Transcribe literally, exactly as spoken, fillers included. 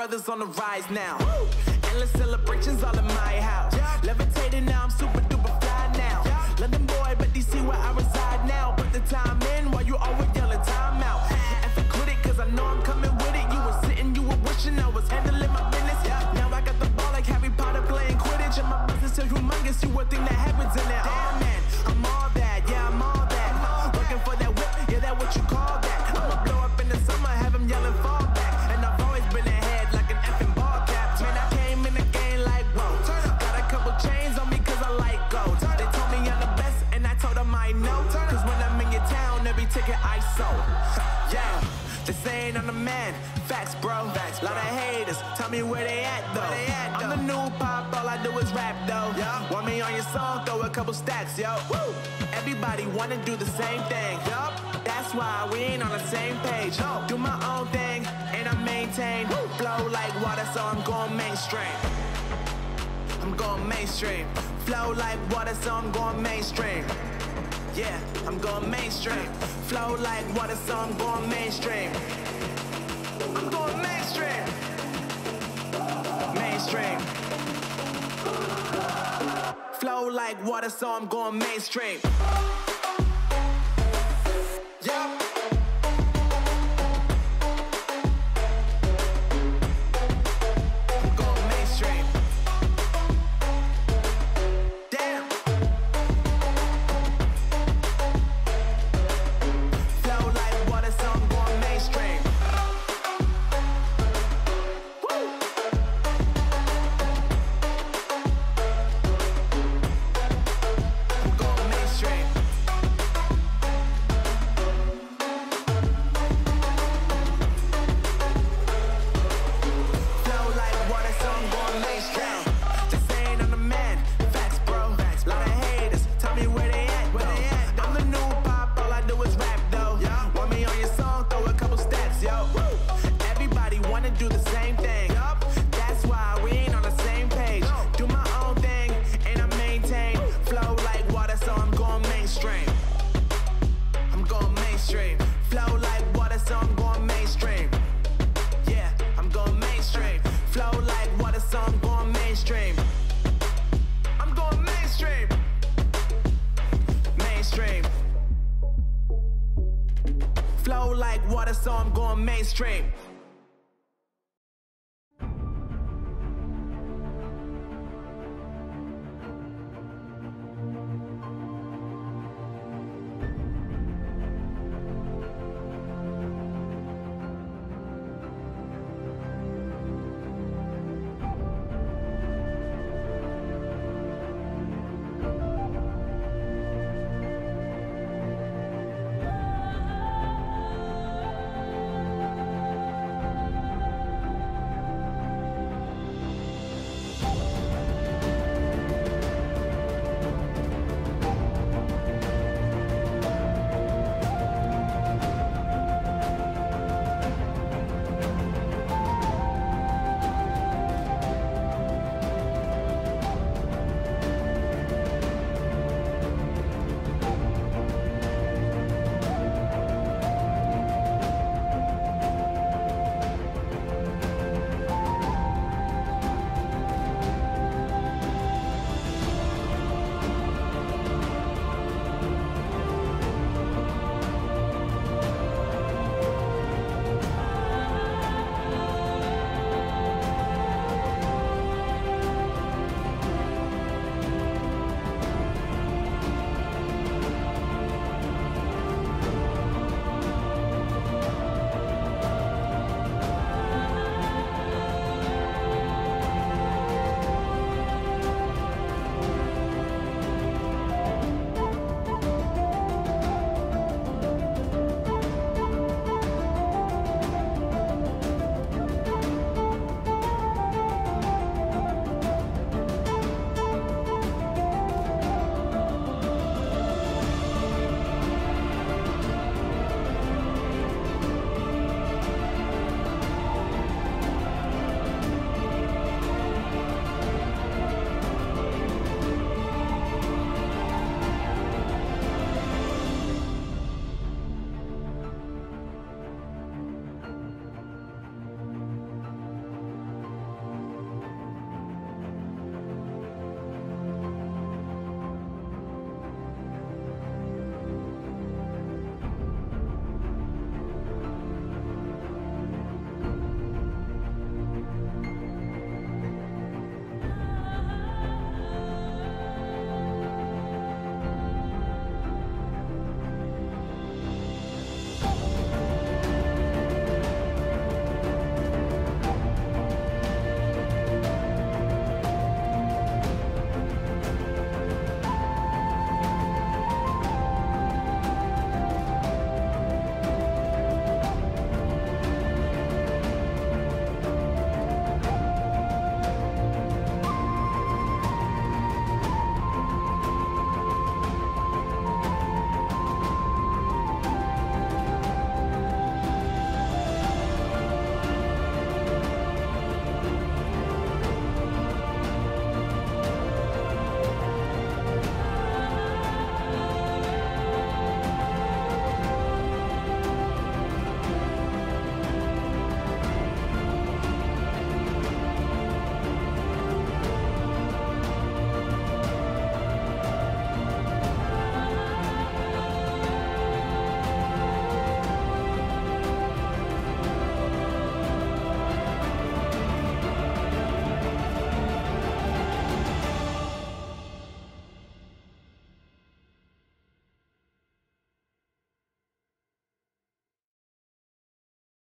brothers on the rise now. Woo! Endless celebrations all in my house. Yeah. Levitating now, I'm super duper fly now. Yeah. London boy, but D C where I reside now. Put the time in while you always yelling time out. And for quit it, cause I know I'm coming with it. You were sitting, you were wishing I was handling my business. Yeah. Now I got the ball like Harry Potter playing Quidditch. And my business is humongous, you would think that happens in there. Damn man, I'm all that, yeah I'm all that. Working for that whip, yeah that what you call that. I'ma blow up in the summer, have him yelling fall back. And I've always been ahead like an effing ball cap. Man, I came in the game like whoa. Got a couple chains on me cause I like gold. They told me I'm the best and I told them I know. Cause when I'm in your town, every ticket I sold. Yeah, they saying I'm the man. Facts, bro. Facts, lot of haters. Tell me where they at though. They at, I'm the new pop, all I do is rap though. Yeah. Want me on your song? Throw a couple stacks, yo. Woo. Everybody wanna do the same thing. Yup. That's why we ain't on the same page. No. Do my own thing and I maintain. Woo. Flow like water, so I'm going mainstream. I'm going mainstream. Flow like water, so I'm going mainstream. Yeah, I'm going mainstream. Flow like water, so I'm going mainstream. I'm going mainstream. Mainstream. Flow like water, so I'm going mainstream. Yeah. I'm going mainstream. Damn. Flow like water, so I'm going mainstream. Flow like water, so I'm going mainstream.